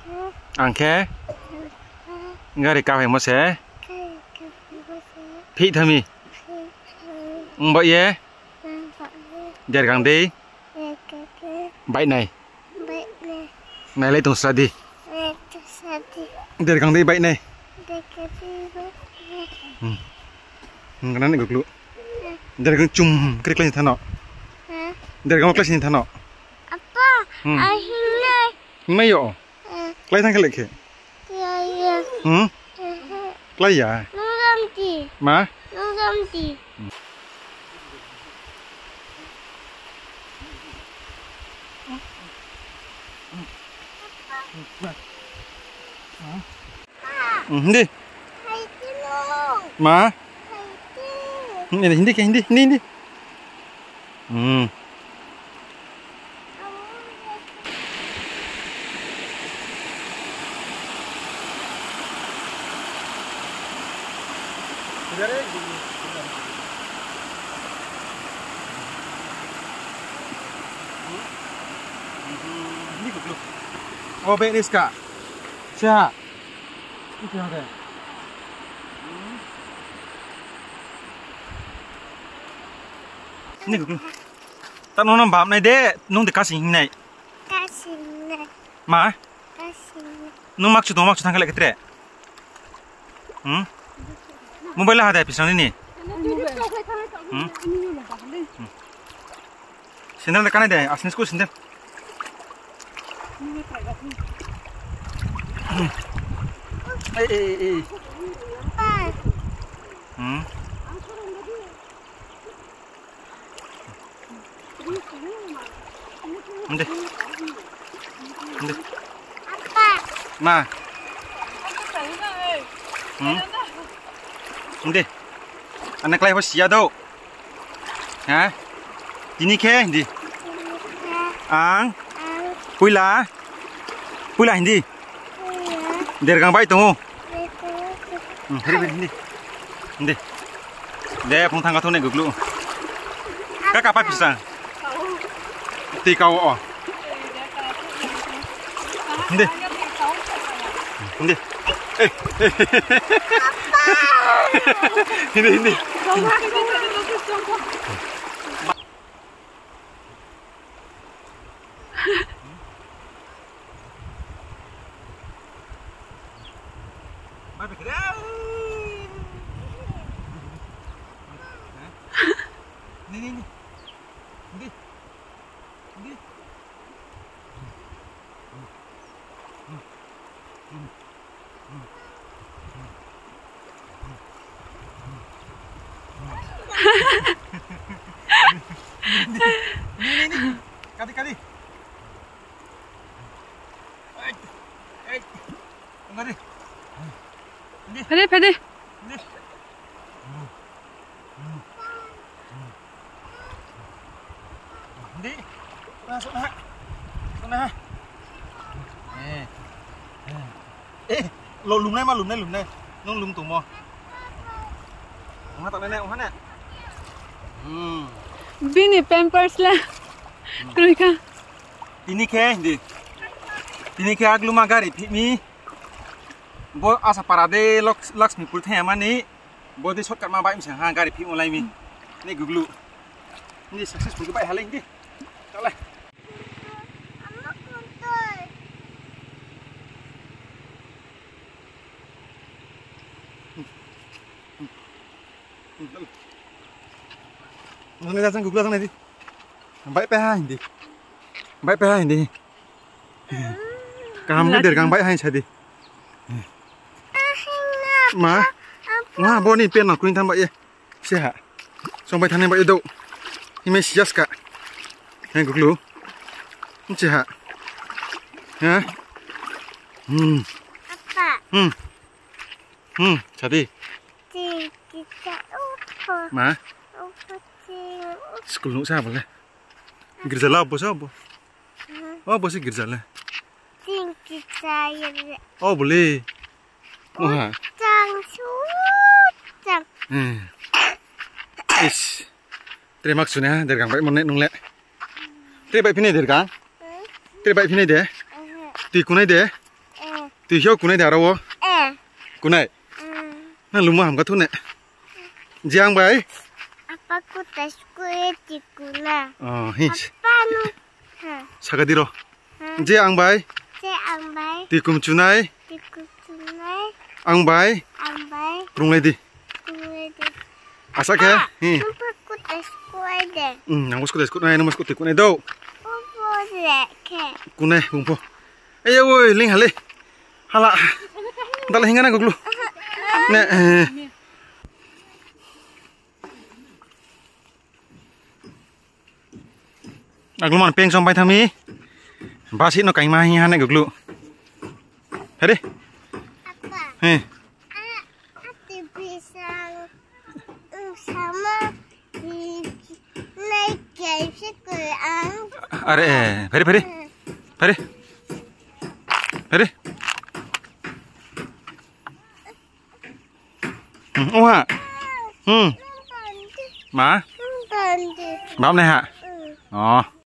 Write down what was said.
Angke? Ngari kau yang mose? Phi thami? Mbak ye? Jar gang đi? Bậy này? Này lấy tung sa đi? Jar gang đi bậy này? Cái này gục lụ. Jar gang chung krik lên thằng nọ. Jar gang klik lên thằng nọ. Apa? Akhirnya. Mấy yo? Lấy thằng cái lệ kì? Lấy ya? Nugamti. Má? Nugamti. Hindi. Má? Ini hindi ke hindi hindi. Oh, baik ni sekak. Siap. Itu ada. Ni gục. Ta nung nằm bám này đế, nung để cá sinh này. Cá sinh này. Má? Cá sinh này. Nung mặc chút thang cái lại cái tre. Mobile ada pisang ini. Sendal dekat ada, asnis ku sendal. Hindi. Hindi. Ma. Hindi. Anak lain pasti ada. Hah? Ini ke hindi? Ang. Pula. Pula hindi. Dergang baik tu. Hindi. Hindi. Deh pun tangga tu ni guglu. Kakak apa pisang? Tikau oh. Hindi. Hindi. Hindi hindi. Kali. Pede. Đi. Xuống nè. Lùm này. Nó lùm tủ mò. Ông hát tao đây nè, ông hát nè. Bini pampers lah. Kerja. Ini ke hindi. Ini ke aglu magari mi. Bo asa parade Laxmi pul the mani. Bo di shortcut ma bai mi sang gari phi mulai mi. Ni guglu. Ni successful ke bai haleng di. Tak leh. Nó ra sang guglu sang này đi. Bãi pe hai đi. Bãi pe hai đi. Cam cái dergang bãi hai sai đi. Má. Wah, bo ni pen nak kuin tham bãi. Siha. Song bãi than bãi do. Hi me sias ka. Hang guglu. Siha. Ha? Apa? Jadi. Má. School nu sao vậy? Gerja lah apa sah apa? Oh, apa sih gerja lah? Tinggi saya. Oh, boleh. Wah. Cang. Ish. Terima kasih ya, dergang baik monet nung le. Terima baik pini dergang. Terima baik pini deh. Ti kunai deh. ตีเชี่ยวกูในเดี๋ยวเราวะ กูไหน นั่นลุงมาหามกระทุนเนี่ยเจียงไป Apa ku tes kue di gula. อ๋อฮิ Apa nu? saga diro เจียงไป Saya ambai ตีกุมจุนัย di kusunai, อังไป ambai ปรุงเลยดิ kue di. อาสักแค่ฮิ Apa ku tes kue deh? นังมุสกุเดสกุนัยนังมุสกุติกุนัยดู Apa deh ke? กุนัยบุ้งพอเอ้ยเว้ยลิงหะเลยฮะละดัลหิงกันนะกูกลูเนี่ยนักลุมันเพียงส่งไปทำมีบาสิโนไก่มาฮิฮันนะกูกลูเฮ้ย Apa? เฮ้ย Ati pisang sama di naik guys sekarang. อะไรเฮ้ยเฮ้ยเฮ้ยเฮ้ยโอ้ฮะมา Bantu. บ้าไหนฮะอ๋อ